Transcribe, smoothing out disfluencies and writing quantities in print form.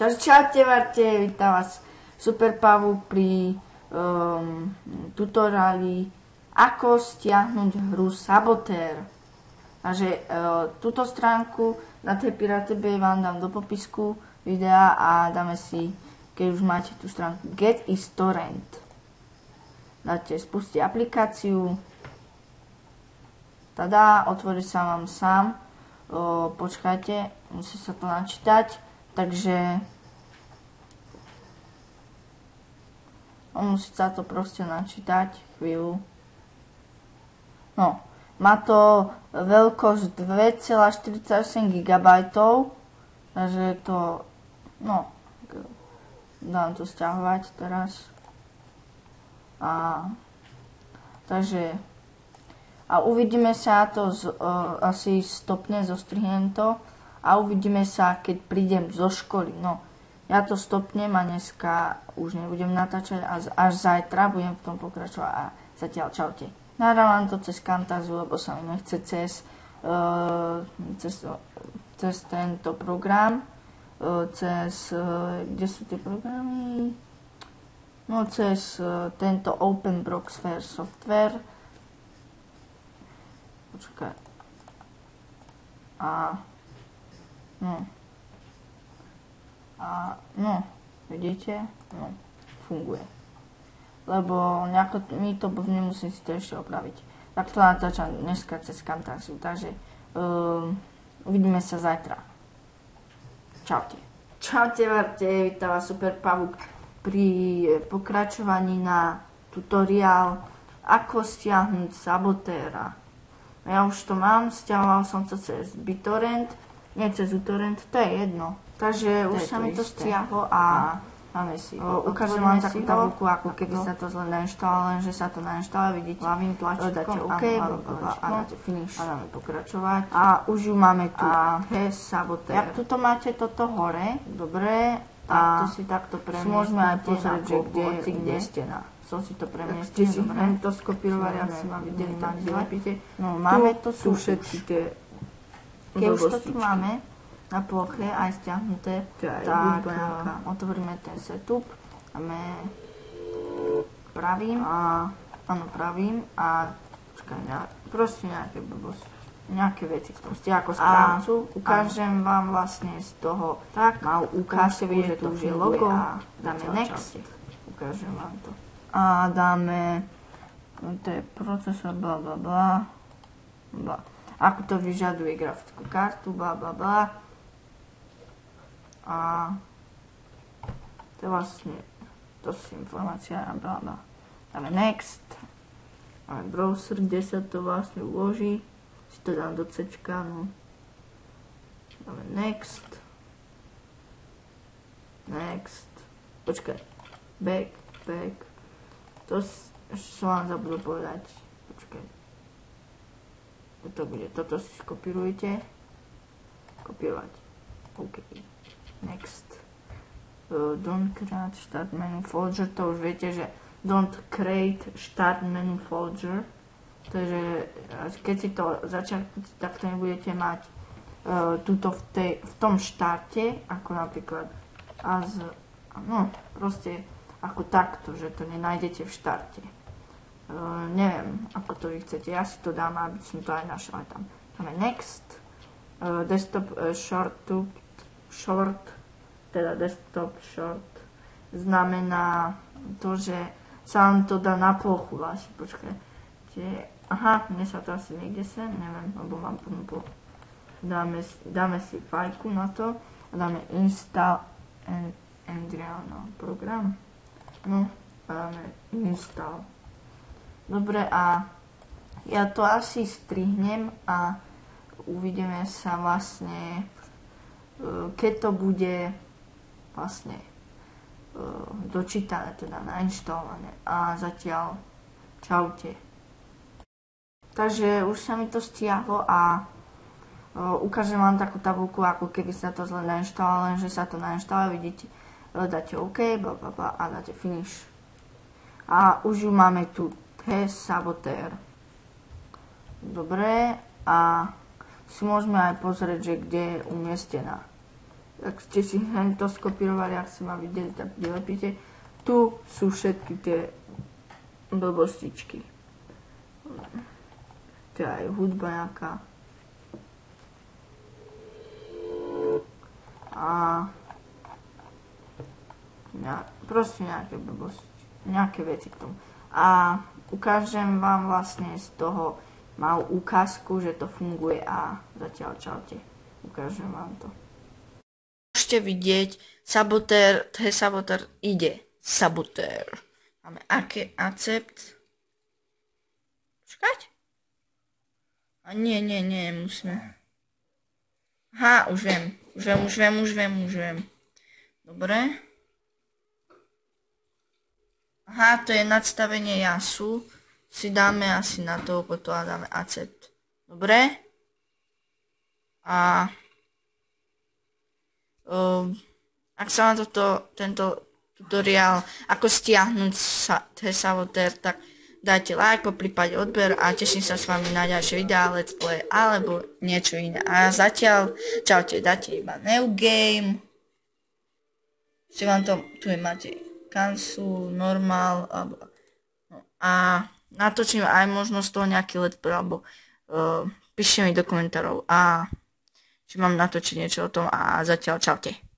Takže čaute, vítam vás Super Pavúk pri tutoriáli ako stiahnuť hru Sabotér. Takže túto stránku na tej Piratebe vám dám do popisku videa a dáme si, keď už máte tú stránku Get is Torrent. Dáte spustiť aplikáciu. Tada, otvorí sa vám sám. Počkajte, musí sa to načítať. Takže musí sa to proste načítať chvíľu. No, má to veľkosť 2,48 GB, takže to, no, dám to stiahovať teraz. Takže uvidíme sa to, asi stopne, zostrihnem to a uvidíme sa, keď prídem zo školy. No, ja to stopnem a dneska už nebudem natáčať a až zajtra budem v tom pokračovať a zatiaľ čaute. Nahrávam to cez Camtasia, lebo sa mi nechce cez tento program, kde sú tie programy? No, cez tento OpenBroxware software. Počkaj. No, vidíte? No, funguje. Lebo nejako mi to nemusím si to ešte opraviť. Tak to natáčam dneska cez Camtasia, takže uvidíme sa zajtra. Čaute. Čaute, vítam vás Super Pavúk pri pokračovaní na tutoriál ako stiahnuť Sabotéra. Ja už to mám, stiahoval som to cez BitTorrent, nie cez uTorrent, to je jedno. Takže už sa mi to stiahlo a máme si. Ukážem vám takú tabuľku, ako keby sa to zle nainštalovalo, lenže sa to nainštaluje, vidíte, hlavným tlačítkom, dáte OK, a dáte finish. A dáme pokračovať. A už ju máme tu. Sabotér. Jak tuto máte toto hore, dobre, a to si takto premiestnite. Môžeme aj pozrieť, že kde ste na. Som si to premiestnil, dobre. To skopírovali, ak si ma videli, tak vylepíte. No, máme to tu všetky tie. Keď už to tu máme na ploche aj stiahnuté, tak otvoríme ten setup. Dáme pravým a proste nejaké blbosti, nejaké veci proste ako správcu. Ukážem vám vlastne z toho tak, ukážte vidieť, že tu už je logo, dáme next, ukážem vám to. A dáme, to je procesor, blablabla, ako to vyžaduje grafickú kartu, blablabla. A to je vlastne, to sú informácia a blablabla. Dáme next, máme browser, kde sa to vlastne uloží, si to dám do C-čka, no. Dáme next, počkaj, back, to ešte som vám zabudol povedať, počkaj. Toto si skopírujete, kopírovať, OK, next, don't create start menu folder, to už viete, že don't create start menu folder, takže keď si to začnete, tak to nebudete mať tuto v tom štarte, ako napríklad proste ako takto, že to nenájdete v štarte. Neviem, ako to vy chcete. Ja si to dám, aby som to aj našla tam. Dáme next. Desktop short, teda desktop short znamená to, že sa vám to dá na plochu vlastne. Počkajte. Aha, mne sa to asi niekde sem, neviem, lebo mám plnú plochu. Dáme si fajku na to a dáme install program. No, dáme install. Dobre, a ja to asi strihnem a uvidíme sa vlastne, keď to bude vlastne dočítané, teda nainštalované. A zatiaľ čaute. Takže už sa mi to stiahlo a ukážem vám takú tabuľku, ako keby sa to zle nainštalovalo, lenže sa to nainštaluje, vidíte, dáte OK, blablabla a dáte finish. A už ju máme tu. Sabotér. Dobre, a si môžeme aj pozrieť, že kde je umiestnená. tak ste si hneď to skopírovali, ak ste ma videli, tak vylepíte. Tu sú všetky tie blbostičky. Tu je aj hudba nejaká. A proste nejaké blbosti, nejaké veci k tomu. A ukážem vám vlastne z toho malú ukázku, že to funguje a zatiaľ čaute. Ukážem vám to. Môžete vidieť, sabotér ide. Sabotér. Máme aké accept. Počkať? A nie, musíme. Aha, už viem. Dobre. Aha, to je nadstavenie jasu. Si dáme asi na to, potom dáme accept. Dobre. A ak sa vám tento tutoriál, ako stiahnuť sabotér, tak dajte like, poprípade odber a teším sa s vami na ďalšie videá, let's play alebo niečo iné. A zatiaľ, čaute, dáte iba new game. Si vám to, tu máte cancel, normal, a natočím aj možno z toho nejaký let's play, alebo píšte mi do komentárov a či mám natočiť niečo o tom a zatiaľ čaute.